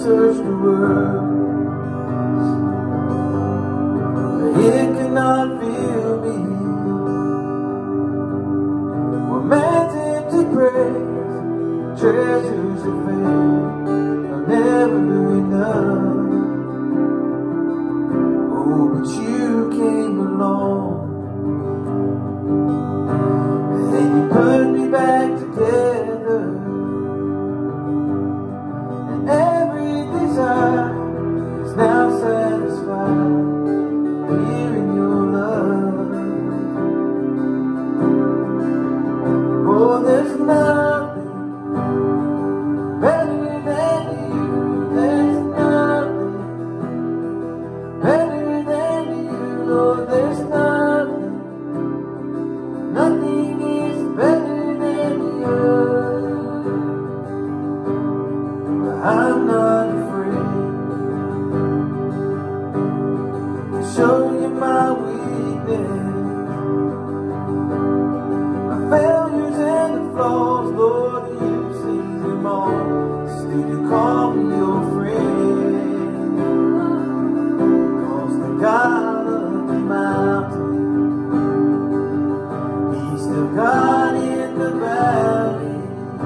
search the world, but it cannot fill me. Well, man's empty praise, treasures of faith are never enough. Oh, but you came along and you put me back together, and every desire is now satisfied here in your love. Oh, there's nothing better than you. There's nothing better than you. Lord, there's nothing. Nothing is better than you. But I'm not afraid to show you my weakness, my failures and the flaws. Lord, you've seen them all. Still you call me your friend, 'cause the God of the mountain, He's still God in the valley.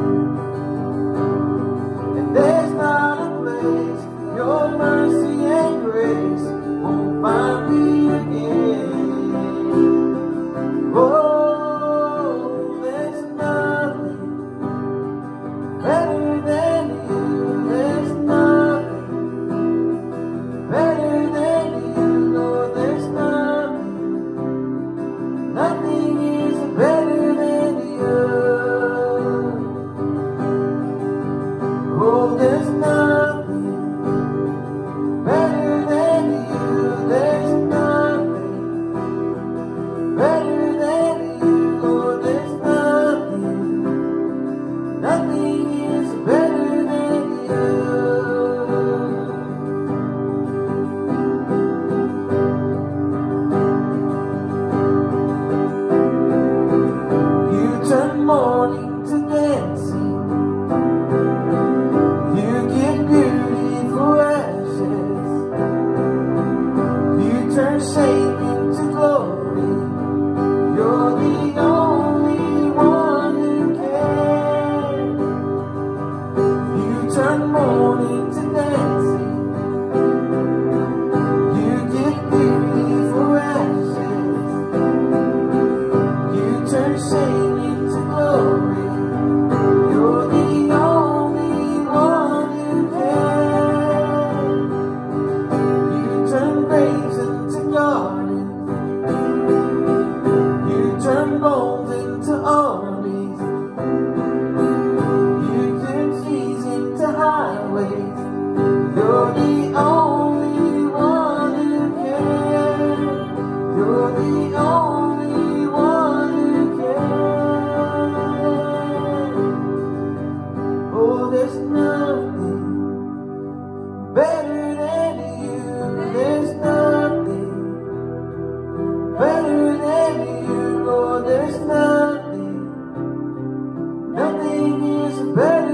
And there's not a place your mercy and grace won't find me again. Oh, there's nothing better than you. There's nothing better than you, Lord. There's nothing. Nothing is better than you. Oh, there's nothing better than you. There's nothing better than you, Lord. There's nothing. Nothing is better than you. You turn mourning to dancing. You give beauty for ashes. You turn shame into glory. You're the only one who can. You turn mourning to dancing. You give beauty for ashes. You turn shame into glory. You're the only one who can. You turn graves into gardens. You turn bones into armies. You turn seas into highways. You're the only one who can. You're the only one who can. Oh, there's nothing better than you. There's nothing better than you, Lord. There's nothing. Nothing is better